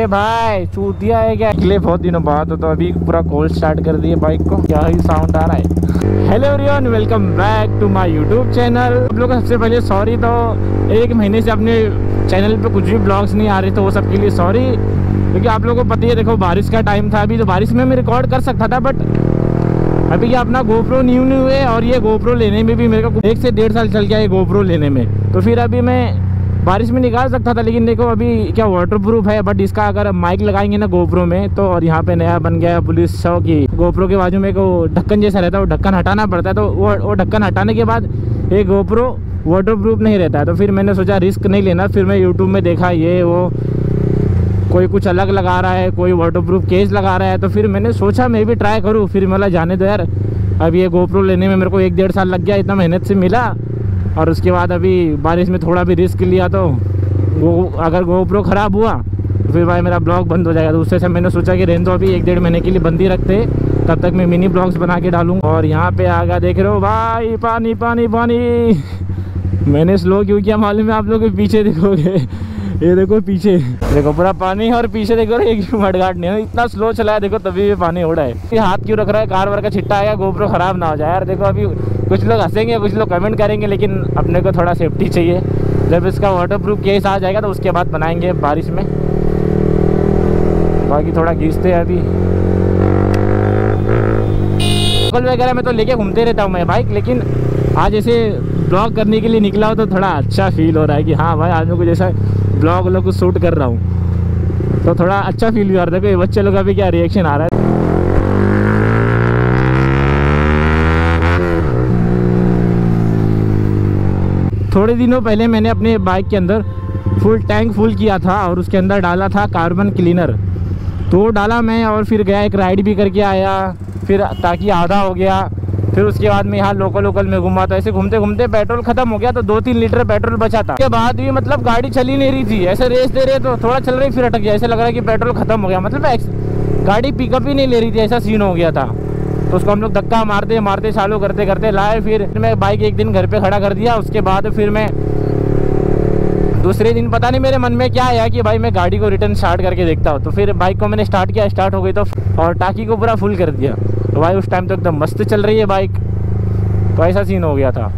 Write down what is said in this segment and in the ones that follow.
अरे भाई चूतिया है क्या? निकले बहुत दिनों बाद तो अभी पूरा कोल्ड स्टार्ट कर दिए बाइक को। क्या ही साउंड आ रहा है। Hello everyone, welcome back to my YouTube channel. आप लोगों को सबसे पहले सॉरी, तो 1 महीने से अपने चैनल पे कुछ भी ब्लॉग्स नहीं आ रहे, तो वो सबके लिए सॉरी। क्योंकि आप लोगों को पता ही है, देखो बारिश का टाइम था अभी, तो बारिश में मैं रिकॉर्ड कर सकता था, बट अभी क्या अपना गोप्रो न्यू है, और ये गोप्रो लेने में भी मेरे को 1 से 1.5 साल चल गया है गोप्रो लेने में। तो फिर अभी मैं बारिश में निकाल सकता था, लेकिन देखो अभी क्या वाटर प्रूफ है, बट इसका अगर माइक लगाएंगे ना गोप्रो में तो, और यहाँ पे नया बन गया है पुलिस शो की गोप्रो के बाजू में एक ढक्कन जैसा रहता है, वो ढक्कन हटाना पड़ता है। तो वो ढक्कन हटाने के बाद ये गोप्रो वाटर प्रूफ नहीं रहता है। तो फिर मैंने सोचा रिस्क नहीं लेना। फिर मैं यूट्यूब में देखा ये वो कोई कुछ अलग लगा रहा है, कोई वाटर प्रूफ केस लगा रहा है, तो फिर मैंने सोचा मैं भी ट्राई करूँ। फिर मतलब जाने दो यार, अब ये गोप्रो लेने में मेरे को 1-1.5 साल लग गया, इतना मेहनत से मिला, और उसके बाद अभी बारिश में थोड़ा भी रिस्क लिया, तो अगर गोप्रो ख़राब हुआ तो फिर भाई मेरा ब्लॉग बंद हो जाएगा। तो उससे मैंने सोचा कि रहने दो, अभी 1-1.5 महीने के लिए बंद ही रखते, तब तक मैं मिनी ब्लॉग्स बना के डालूँ। और यहाँ पे आगा देख रहे हो भाई, पानी पानी पानी। मैंने स्लो क्यों किया मालूम है आप लोग? पीछे देखोगे, ये देखो पीछे देखो पूरा पानी, और पीछे देखो एक मडगाट नहीं है, इतना स्लो चला है देखो, तभी भी पानी हो रहा है। ये हाथ क्यों रख रहा है? कार वार का छिट्टा आएगा, गोप्रो खराब ना हो जाए यार। देखो अभी कुछ लोग हंसेंगे, कुछ लोग कमेंट करेंगे, लेकिन अपने को थोड़ा सेफ्टी चाहिए। जब इसका वाटर प्रूफ केस आ जाएगा तो उसके बाद बनाएंगे बारिश में। बाकी थोड़ा घींचते हैं अभी। लोकल वगैरह में तो लेके घूमते रहता हूँ मैं बाइक, लेकिन आज ऐसे ब्लॉग करने के लिए निकला हो तो थोड़ा अच्छा फील हो रहा है कि हाँ भाई आज मैं कुछ ऐसा ब्लॉग लोग को शूट कर रहा हूँ, तो थोड़ा अच्छा फील भी आ रहा है। देखो बच्चे लोग का भी क्या रिएक्शन आ रहा है। थोड़े दिनों पहले मैंने अपने बाइक के अंदर फुल टैंक फुल किया था, और उसके अंदर डाला था कार्बन क्लीनर। तो डाला मैं, और फिर गया एक राइड भी करके आया, फिर ताकि आधा हो गया। फिर उसके बाद में यहाँ लोकल में घूमा, तो ऐसे घूमते घूमते पेट्रोल खत्म हो गया, तो 2-3 लीटर पेट्रोल बचा था। उसके बाद भी मतलब गाड़ी चल ही नहीं रही थी, ऐसे रेस दे रहे तो थोड़ा चल रही, फिर अटक गया, ऐसे लग रहा है कि पेट्रोल खत्म हो गया, मतलब गाड़ी पिकअप ही नहीं ले रही थी, ऐसा सीन हो गया था। तो उसको हम लोग धक्का मारते मारते चालू करते करते लाए। फिर मैं बाइक एक दिन घर पे खड़ा कर दिया। उसके बाद फिर मैं दूसरे दिन पता नहीं मेरे मन में क्या आया कि भाई मैं गाड़ी को रिटर्न स्टार्ट करके देखता हूँ। तो फिर बाइक को मैंने स्टार्ट किया, स्टार्ट हो गई, तो और टाकी को पूरा फुल कर दिया। तो भाई उस टाइम तो एकदम मस्त चल रही है बाइक, तो ऐसा सीन हो गया था।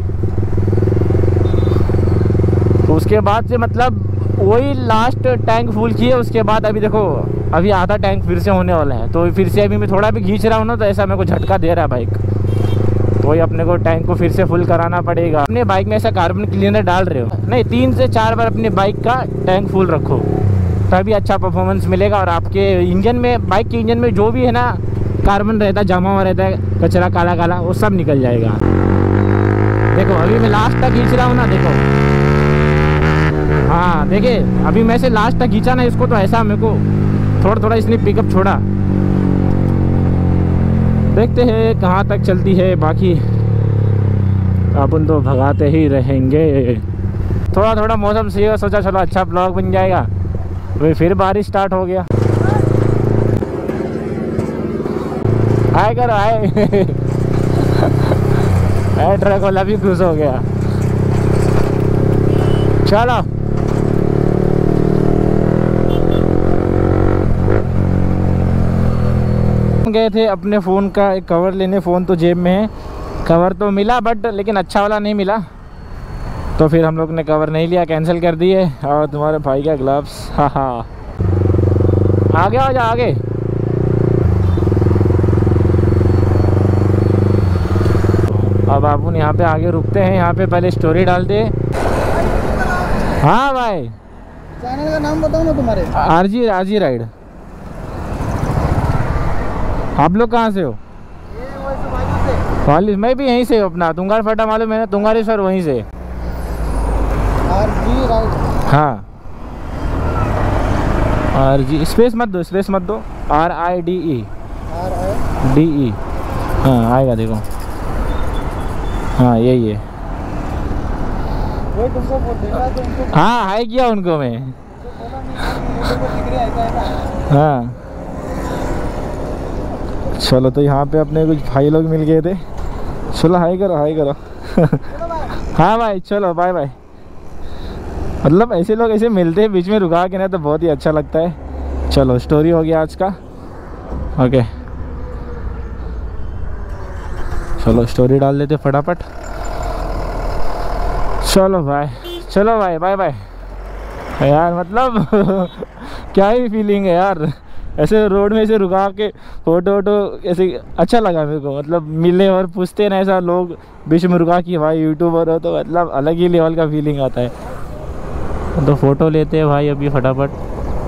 तो उसके बाद से मतलब वही लास्ट टैंक फुल किए। उसके बाद अभी देखो अभी आधा टैंक फिर से होने वाला है, तो फिर से अभी मैं थोड़ा भी खींच रहा हूँ ना, तो ऐसा मेरे को झटका दे रहा है बाइक, तो वही अपने को टैंक को फिर से फुल कराना पड़ेगा। अपने बाइक में ऐसा कार्बन क्लीनर डाल रहे हो नहीं, 3 से 4 बार अपने बाइक का टैंक फुल रखो, तभी अच्छा परफॉर्मेंस मिलेगा। और आपके इंजन में, बाइक के इंजन में जो भी है ना कार्बन रहता है, जमा हुआ रहता है, कचरा काला काला, वो सब निकल जाएगा। देखो अभी मैं लास्ट तक खींच रहा हूँ ना, देखो हाँ देखिए, अभी मैं से लास्ट तक खींचा ना इसको, तो ऐसा मेरे को थोड़ा थोड़ा इसने पिकअप छोड़ा। देखते हैं कहाँ तक चलती है, बाकी अपन तो भगाते ही रहेंगे। थोड़ा थोड़ा मौसम सही हो, सोचा चलो अच्छा ब्लॉग बन जाएगा। फिर बारिश स्टार्ट हो गया। आए कर आए ट्रक वाला भी खुश हो गया। चलो गए थे अपने फ़ोन का एक कवर लेने, फ़ोन तो जेब में है, कवर तो मिला बट लेकिन अच्छा वाला नहीं मिला, तो फिर हम लोग ने कवर नहीं लिया, कैंसिल कर दिए। और तुम्हारे भाई का ग्लव्स, हाँ हाँ आगे आ जा आगे। अब आप यहाँ पे आगे रुकते हैं, यहाँ पे पहले स्टोरी डालते। हाँ भाई चैनल का नाम बताओ ना तुम्हारे। RG ride. आप लोग कहाँ से हो? वाली मैं भी यहीं से हूँ, अपना तुंगार फटा मालूम है ना, तुंगारी सर वहीं से। आरजी राइड, हाँ आरजी, स्पेस मत दो, स्पेस मत दो, RIDE DE, हाँ आएगा देखो, हाँ यही है। वही तुमको देख रहा था उनको, हाँ हाई किया उनको मैं, हाँ। चलो तो यहाँ पे अपने कुछ भाई लोग मिल गए थे, चलो हाई करो हाई करो हाँ भाई चलो बाय बाय। मतलब ऐसे लोग ऐसे मिलते हैं बीच में रुका के ना, तो बहुत ही अच्छा लगता है। चलो स्टोरी हो गया आज का। ओके चलो स्टोरी डाल देते फटाफट। चलो भाई बाय बाय यार। मतलब क्या ही फीलिंग है यार, ऐसे रोड में ऐसे रुका के फोटो वोटो ऐसे अच्छा लगा मेरे को। मतलब मिले और पूछते ना ऐसा लोग बीच में रुका कि भाई यूट्यूबर हो, तो मतलब अलग ही लेवल का फीलिंग आता है। तो फ़ोटो लेते हैं भाई अभी फटाफट।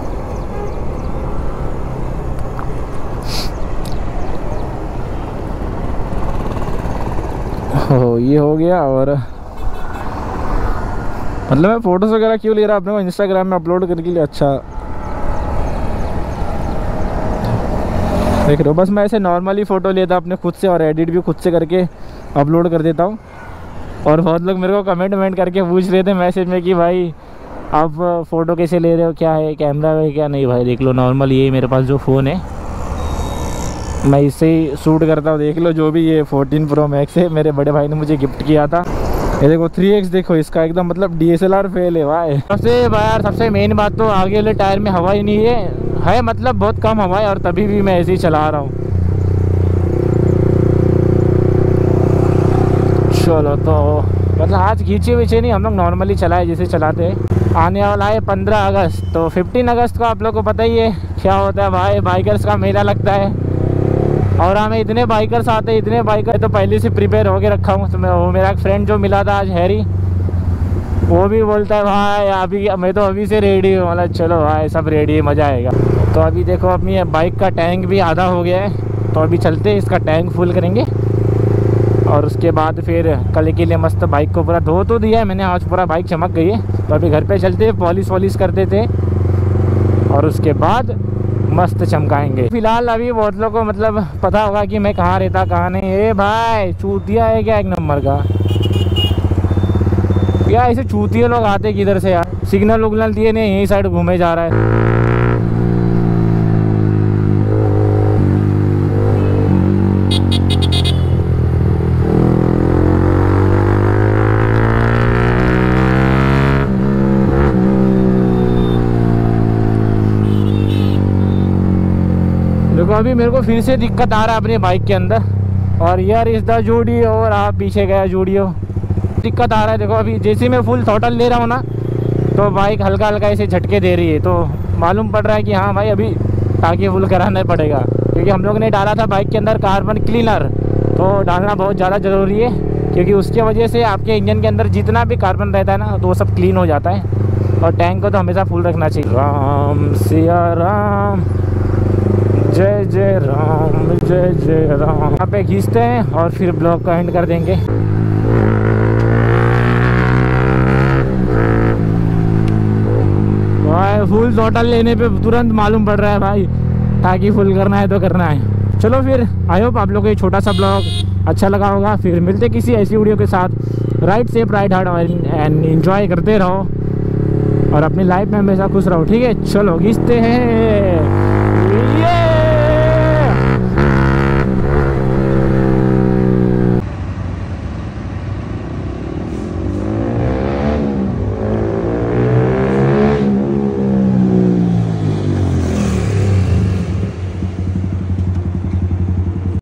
हो ये हो गया। और मतलब मैं फ़ोटोज़ वगैरह क्यों ले रहा अपने को इंस्टाग्राम में अपलोड करने के लिए। अच्छा देख रहे हो, बस मैं ऐसे नॉर्मली फ़ोटो लेता अपने खुद से और एडिट भी खुद से करके अपलोड कर देता हूँ। और बहुत लोग मेरे को कमेंट करके पूछ रहे थे मैसेज में कि भाई आप फ़ोटो कैसे ले रहे हो, क्या है कैमरा है क्या। नहीं भाई देख लो नॉर्मल ये मेरे पास जो फ़ोन है मैं इससे ही शूट करता हूँ। देख लो जो भी ये 14 Pro Max है मेरे बड़े भाई ने मुझे गिफ्ट किया था। ये देखो 3x देखो इसका एकदम मतलब DSLR फेल है भाई। सबसे मेन बात तो आगे वाले टायर में हवा ही नहीं है मतलब बहुत कम हवा है, और तभी भी मैं ऐसे ही चला रहा हूँ। चलो तो मतलब आज खींचे वीचे नहीं, हम लोग नॉर्मली चलाए जैसे चलाते हैं। आने वाला है 15 अगस्त, तो 15 अगस्त को आप लोग को पता ही है क्या होता है भाई, बाइकर्स का मेला लगता है। और हमें इतने बाइकर्स आते हैं, इतने बाइकर तो पहले से प्रिपेयर होके रखा हूँ। तो वो मेरा एक फ्रेंड जो मिला था आज हैरी, वो भी बोलता है भाई अभी मैं तो अभी से रेडी हूँ। मतलब चलो भाई सब रेडी है, मज़ा आएगा। तो अभी देखो अपनी बाइक का टैंक भी आधा हो गया है, तो अभी चलते इसका टैंक फुल करेंगे। और उसके बाद फिर कल के लिए मस्त बाइक को पूरा धो तो दिया है मैंने, आज पूरा बाइक चमक गई है। तो अभी घर पे चलते पॉलिश वॉलिश कर देते और उसके बाद मस्त चमकाएंगे। फिलहाल अभी बहुत लोगों को मतलब पता होगा कि मैं कहाँ रहता कहाँ नहीं। ए भाई चूतिया है क्या एक नंबर का क्या, ऐसे चूतिया लोग आते किधर से यार। सिग्नल उगनल दिए नहीं, यही साइड घूमे जा रहा है। देखो अभी मेरे को फिर से दिक्कत आ रहा है अपनी बाइक के अंदर। और यार इस द जूडियो और आप पीछे गया जूडियो, दिक्कत आ रहा है। देखो अभी जैसे मैं फुल थ्रॉटल ले रहा हूँ ना, तो बाइक हल्का हल्का ऐसे झटके दे रही है। तो मालूम पड़ रहा है कि हाँ भाई अभी टाँकी फुल कराना पड़ेगा, क्योंकि हम लोग ने डाला था बाइक के अंदर कार्बन क्लीनर। तो डालना बहुत ज़्यादा ज़रूरी है, क्योंकि उसके वजह से आपके इंजन के अंदर जितना भी कार्बन रहता है ना, तो वो सब क्लीन हो जाता है। और टैंक को तो हमेशा फुल रखना चाहिए। राम सिया राम, जय जय राम, जय जय राम। यहाँ पे खींचते हैं और फिर ब्लॉग का एंड कर देंगे। भाई फुल थ्रॉटल लेने पे तुरंत मालूम पड़ रहा है भाई, ताकि फुल करना है तो करना है। चलो फिर आई होप आप लोग को ये छोटा सा ब्लॉग अच्छा लगा होगा। फिर मिलते किसी ऐसी वीडियो के साथ। Ride safe, ride hard and enjoy करते रहो और अपनी लाइफ में हमेशा खुश रहो। ठीक है चलो खींचते हैं।